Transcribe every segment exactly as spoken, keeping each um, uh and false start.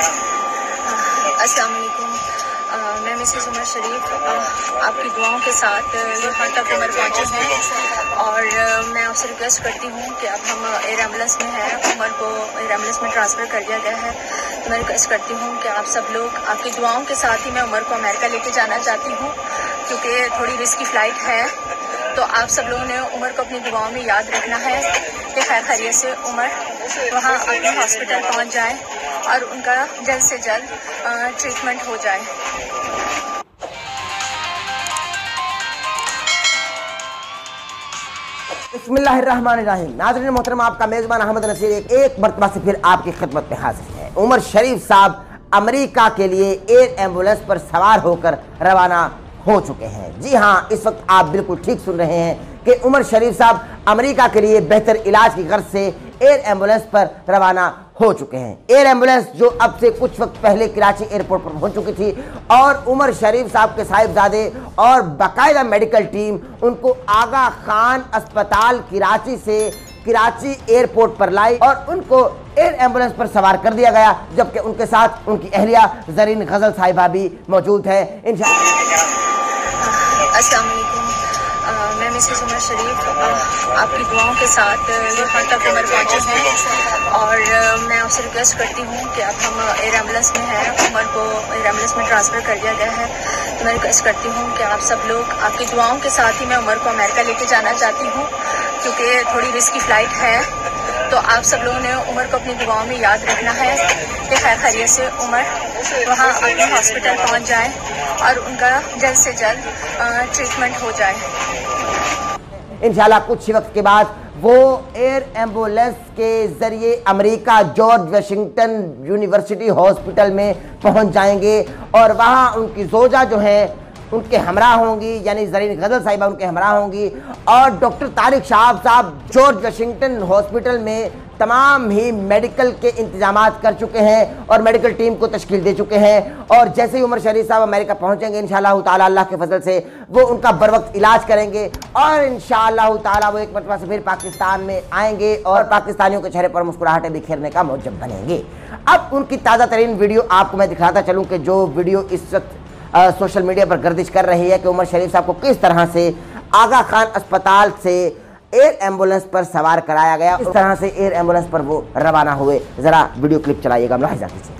अस्सलाम वालेकुम। मैं मिसेस उमर शरीफ आपकी दुआओं के साथ यहाँ तक उमर पहुँचे हैं और मैं आपसे रिक्वेस्ट करती हूँ कि अब हम एयर एम्बुलेंस में हैं, उमर को एयर एम्बुलेंस में ट्रांसफ़र कर दिया गया है। तो मैं रिक्वेस्ट करती हूँ कि आप सब लोग आपकी दुआओं के साथ ही मैं उमर को अमेरिका लेके जाना चाहती हूँ, क्योंकि थोड़ी रिस्की फ़्लाइट है। तो आप सब लोगों ने उमर को अपनी दुआओं में याद रखना है कि खैर खैरियत से उमर वहाँ अपने हॉस्पिटल पहुँच जाए और उनका जल्द से जल्द ट्रीटमेंट हो जाए। बिस्मिल्लाहिर्रहमानिर्रहीम। नाज़रीन मोहतरम, आपका मेज़बान अहमद नसीर एक, एक मरतबा से फिर आपकी खिदमत में हाजिर है। उमर शरीफ साहब अमेरिका के लिए एयर एम्बुलेंस पर सवार होकर रवाना हो चुके हैं। जी हाँ, इस वक्त आप बिल्कुल ठीक सुन रहे हैं कि उमर शरीफ साहब अमेरिका के लिए बेहतर इलाज की गर्ज से एयर एम्बुलेंस पर रवाना हो चुके हैं। एयर एम्बुलेंस जो अब से कुछ वक्त पहले कराची एयरपोर्ट पर पहुंच चुकी थी और उमर शरीफ साहब के साहिबजादे और बाकायदा मेडिकल टीम उनको आगा खान अस्पताल कराची से कराची एयरपोर्ट पर लाई और उनको एयर एम्बुलेंस पर सवार कर दिया गया, जबकि उनके साथ उनकी अहलिया जरीन गजल साहिबा भी मौजूद है। अस्सलाम वालेकुम। मैं मिसेस उमर शरीफ आपकी दुआओं के साथ यहाँ तक उमर पहुँचे हैं और मैं आपसे रिक्वेस्ट करती हूँ कि अब हम एयर एम्बुलेंस में हैं, उमर को एयर एम्बुलेंस में ट्रांसफ़र कर दिया गया है। तो मैं रिक्वेस्ट करती हूँ कि आप सब लोग आपकी दुआओं के साथ ही मैं उमर को अमेरिका लेके जाना चाहती हूँ, क्योंकि थोड़ी रिस्की फ़्लाइट है। तो आप सब लोगों ने उमर को अपनी दुआओं में याद रखना है कि खैर खैरियत से उमर वहाँ अपने हॉस्पिटल पहुँच जाए और उनका जल्द से जल्द ट्रीटमेंट हो जाए। इंशाल्लाह कुछ ही वक्त के बाद वो एयर एम्बुलेंस के जरिए America George Washington University hospital में पहुंच जाएंगे और वहाँ उनकी जोजा जो है उनके हमरा होंगी, यानी जरीन गजल साहिबा उनके हमरा होंगी और डॉक्टर तारिक शाहाब साहब जॉर्ज वाशिंगटन हॉस्पिटल में तमाम ही मेडिकल के इंतजामात कर चुके हैं और मेडिकल टीम को तश्कील दे चुके हैं। और जैसे ही उमर शरीफ साहब अमेरिका पहुंचेंगे इंशाअल्लाह ताला अल्लाह के फजल से वो उनका बर वक्त इलाज करेंगे और इंशाअल्लाह ताला वो एक मरतबा से फिर पाकिस्तान में आएंगे और पाकिस्तानियों के चेहरे पर मुस्कुराहटें बिखेरने का मौजब बनेंगे। अब उनकी ताज़ा तरीन वीडियो आपको मैं दिखाता चलूँ कि जो वीडियो इस वक्त सोशल मीडिया पर गर्दिश कर रही है कि उमर शरीफ साहब को किस तरह से आगा खान अस्पताल से एयर एम्बुलेंस पर सवार कराया गया, इस तरह से एयर एम्बुलेंस पर वो रवाना हुए। जरा वीडियो क्लिप चलाइएगा, मुलाहिजा कीजिए।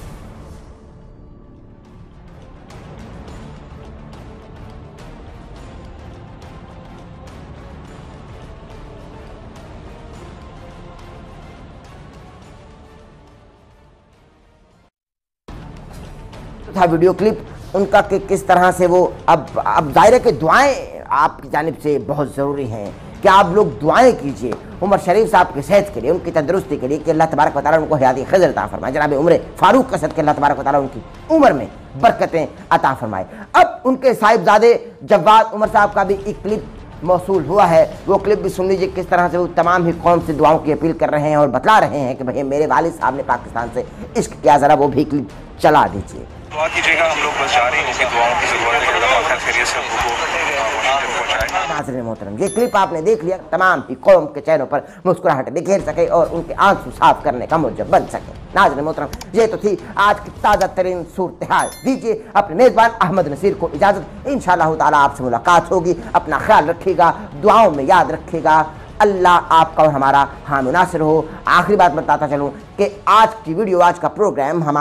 था वीडियो क्लिप उनका कि किस तरह से वो अब अब दायरे के दुआएं आपकी जानिब से बहुत ज़रूरी हैं कि आप लोग दुआएं कीजिए उमर शरीफ साहब की सेहत के लिए, उनकी तंदुरुस्ती के लिए कि अल्लाह तबारक व तआला उनको हयाती खज़र अता फरमाए। जनाब उमर फारूक कसद के अल्लाह तबारक व तआला उनकी उम्र में बरकतें अता फरमाए। अब उनके साहिबजादे जवाद उमर साहब का भी एक क्लिप मौसूल हुआ है, वो क्लिप भी सुन लीजिए किस तरह से वो तमाम ही कौम से दुआओं की अपील कर रहे हैं और बतला रहे हैं कि भाई मेरे वालिद साहब ने पाकिस्तान से इश्क किया। ज़रा वो भी क्लिप चला दीजिए। दुआ कीजिएगा, हम लोग बस जा रहे हैं, उनकी दुआओं की ज़रूरत है। अल्लाह खैर खैरियत से हमको वहीं पे पहुंचाए। नाज़रीन मोहतरम, ये क्लिप आपने देख लिया, तमाम ही कौम के चेहरों पर मुस्कुराहट बिखेर सके और उनके आंसू साफ करने का मुजब बन सके। नाज़रीन मोहतरम, ये तो थी आज की ताज़ा तरीन सूरत हाल। दीजिए अपने मेज़बान अहमद नसीर को इजाज़त। इंशाअल्लाह ताला आपसे मुलाकात होगी। अपना ख्याल रखिएगा, दुआओं में याद रखिएगा। अल्लाह आपका और हमारा हामी नासिर हो। आखिरी बात बताता चलूँ कि आज की वीडियो, आज का प्रोग्राम हमारा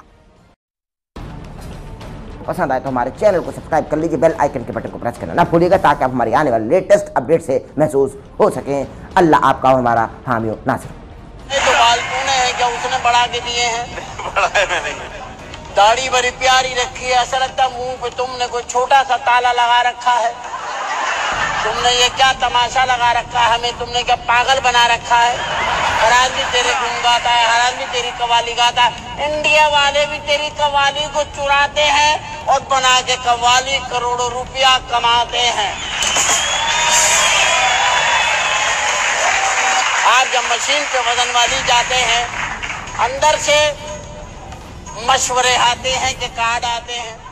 पसंद आए तो हमारे चैनल को सब्सक्राइब कर लीजिए, बेल आइकन के बटन को प्रेस करना ना भूलिएगा ताकि आप हमारे आने वाले लेटेस्ट अपडेट से महसूस हो सकें। अल्लाह आपका और हमारा हामी नासिर। तो बाल तूने है क्या उसने बढ़ा के दिए हैं? दाढ़ी बड़ी प्यारी रखी है, ऐसा लगता मुंह पे तुमने कोई छोटा सा ताला लगा रखा है। तुमने ये क्या तमाशा लगा रखा है? हमें तुमने क्या पागल बना रखा है? हर आदमी तेरे गुण गाता है, हर आदमी तेरी कवाली गाता है। इंडिया वाले भी तेरी कवाली को चुराते हैं और बना के कवाली करोड़ों रुपया कमाते हैं। आप जब मशीन पे वजन वाली जाते हैं, अंदर से मशवरे आते हैं कि कार्ड आते हैं,